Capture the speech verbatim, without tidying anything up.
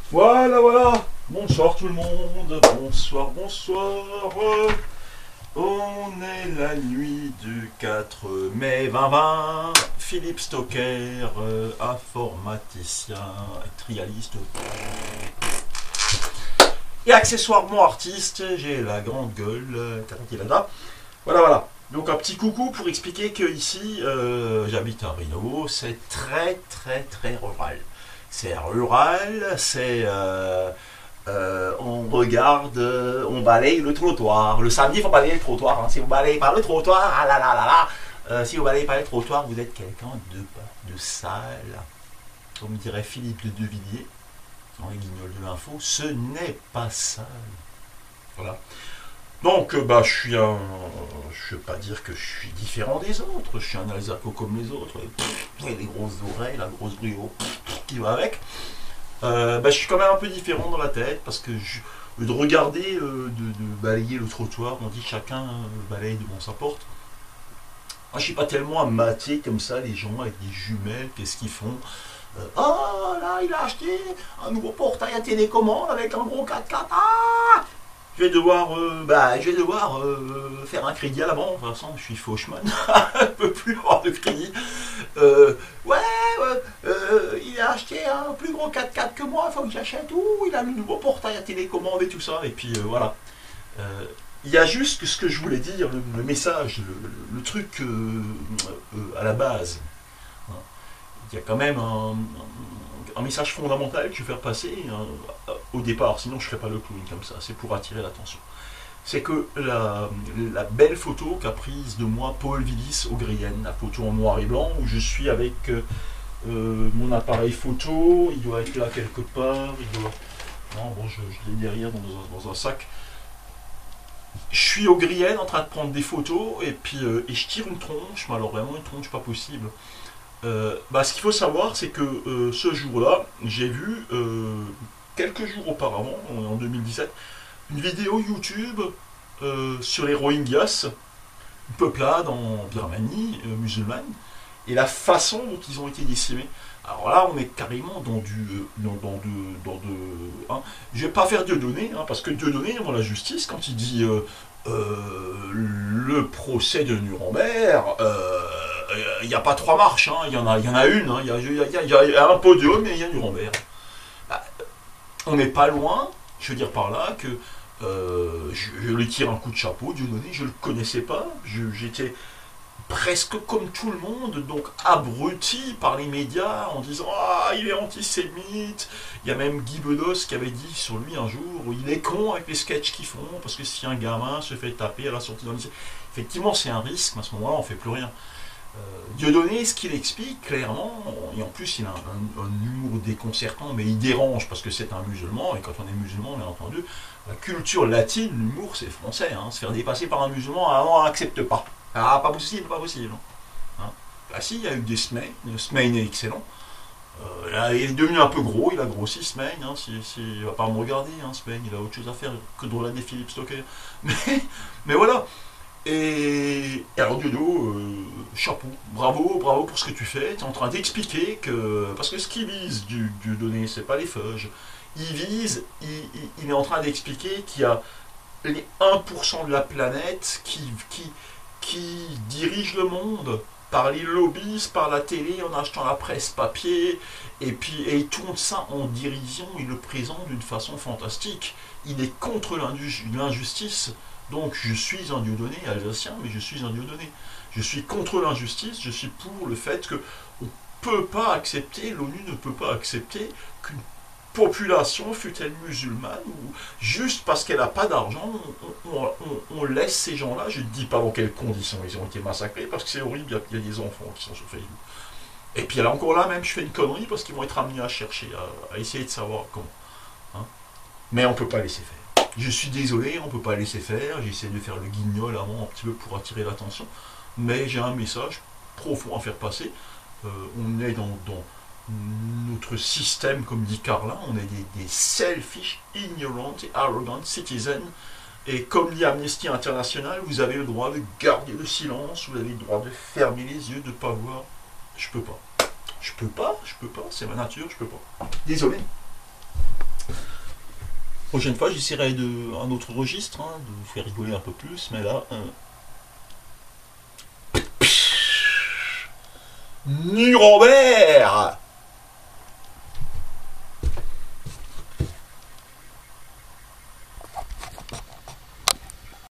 Voilà, voilà. Bonsoir tout le monde. Bonsoir, bonsoir. On est la nuit du quatre mai deux mille vingt. Philippe Stocker, euh, informaticien, trialiste et accessoirement artiste. J'ai la grande gueule. euh, tatakilada. Voilà, voilà. Donc un petit coucou pour expliquer que ici, euh, j'habite à Rino. C'est très, très, très rural. C'est rural, c'est euh, euh, on regarde, euh, on balaye le trottoir. Le samedi, il faut balayer le trottoir. Hein. Si vous balayez par le trottoir, ah là là là là, euh, si vous balayez par le trottoir, vous êtes quelqu'un de, de sale. Comme dirait Philippe de Devilliers, dans les guignols de l'info, ce n'est pas sale. Voilà. Donc, euh, bah, je suis un. Je ne veux pas dire que je suis différent des autres. Je suis un Alsaco comme les autres. Et les grosses oreilles, la grosse brio qui va avec. Euh, bah, je suis quand même un peu différent dans la tête parce que je, de regarder, euh, de, de balayer le trottoir, on dit chacun euh, balaye devant sa porte. Moi, je suis pas tellement à mater comme ça les gens avec des jumelles, qu'est-ce qu'ils font. Euh, oh là, il a acheté un nouveau portail à télécommande avec un gros quatre-quatre. Ah, je vais devoir, euh, bah, je vais devoir euh, faire un crédit à la banque. De toute façon, je suis faucheman, je ne peux plus avoir de crédit. Euh, ouais, ouais euh, il a acheté un plus gros quatre-quatre que moi, il faut que j'achète. Ouh, il a le nouveau portail à télécommande et tout ça. Et puis euh, voilà. Euh, il y a juste que ce que je voulais dire, le, le message, le, le, le truc euh, euh, à la base. Hein. Il y a quand même un, un, un message fondamental que je vais faire passer hein, au départ, sinon je ne ferai pas le clown comme ça, c'est pour attirer l'attention. C'est que la, la belle photo qu'a prise de moi Paul Willis au Grienne, la photo en noir et blanc, où je suis avec euh, mon appareil photo, il doit être là quelque part, il doit... Non, bon, je, je l'ai derrière dans un, dans un sac. Je suis au Grienne en train de prendre des photos, et puis euh, et je tire une tronche, mais alors vraiment une tronche pas possible. Euh, bah, ce qu'il faut savoir, c'est que euh, ce jour-là, j'ai vu, euh, quelques jours auparavant, en deux mille dix-sept, une vidéo YouTube euh, sur les Rohingyas, une peuplade en Birmanie euh, musulmane, et la façon dont ils ont été décimés. Alors là, on est carrément dans du. euh, Dans, dans de, dans de, hein. Je vais pas faire Dieudonné, hein, parce que Dieudonné, devant la justice, quand il dit euh, euh, le procès de Nuremberg, euh, il n'y a pas trois marches, hein, il y en a, il y en a une, hein, il y, a, il y a- il y a- il y a un podium et il y a Nuremberg. Bah, on n'est pas loin, je veux dire par là, que euh, je, je lui tire un coup de chapeau, Dieudonné, je ne le connaissais pas, je- j'étais presque comme tout le monde, donc abruti par les médias en disant ah il est antisémite. Il y a même Guy Bedos qui avait dit sur lui un jour il est con avec les sketchs qu'ils font parce que si un gamin se fait taper à la sortie d'un lycée, effectivement c'est un risque, mais à ce moment-là on fait plus rien. Euh, Dieudonné, ce qu'il explique clairement, et en plus il a un, un- un humour déconcertant, mais il dérange parce que c'est un musulman, et quand on est musulman, bien entendu, la culture latine, l'humour c'est français, hein, se faire dépasser par un musulman, ah, on n'accepte pas. Ah, pas possible, pas possible. Hein. Bah si, il y a eu des semaines, le Smain est excellent. Euh, là, il est devenu un peu gros, il a grossi Smain, hein, si, si, il va pas me regarder, hein, Smain, il a autre chose à faire que de regarder Philippe Stocker. Mais, mais voilà. Et, et alors Diodo, euh, chapeau, bravo, bravo pour ce que tu fais. Tu es en train d'expliquer que. Parce que ce qu'il vise du, du donné, c'est pas les feuges. Il vise, il, il, il est en train d'expliquer qu'il y a les un pour cent de la planète qui, qui, qui dirige le monde par les lobbies, par la télé, en achetant la presse papier, et puis et il tourne ça en dérision, il le présente d'une façon fantastique. Il est contre l'injustice. Donc je suis un Dieudonné alsacien, mais je suis un Dieudonné. Je suis contre l'injustice, je suis pour le fait que on ne peut pas accepter, l'ONU ne peut pas accepter qu'une population, fût-elle musulmane, ou juste parce qu'elle n'a pas d'argent, on, on- on- on laisse ces gens-là, je ne dis pas dans quelles conditions ils ont été massacrés, parce que c'est horrible, il y, a- il y a des enfants qui sont sur Facebook. Et puis là encore là, même, je fais une connerie, parce qu'ils vont être amenés à chercher, à, à essayer de savoir comment. Hein. Mais on ne peut pas laisser faire. Je suis désolé, on ne peut pas laisser faire, j'essaie de faire le guignol avant, un petit peu pour attirer l'attention, mais j'ai un message profond à faire passer. Euh, on est dans, dans notre système, comme dit Carlin, on est des, des selfish, ignorant et arrogant citizens. Et comme dit Amnesty International, vous avez le droit de garder le silence, vous avez le droit de fermer les yeux, de ne pas voir. Je peux pas. Je peux pas, je peux pas, c'est ma nature, je peux pas. Désolé. Prochaine fois, j'essaierai de un autre registre, hein, de vous faire rigoler un peu plus, mais là. Euh... Nuremberg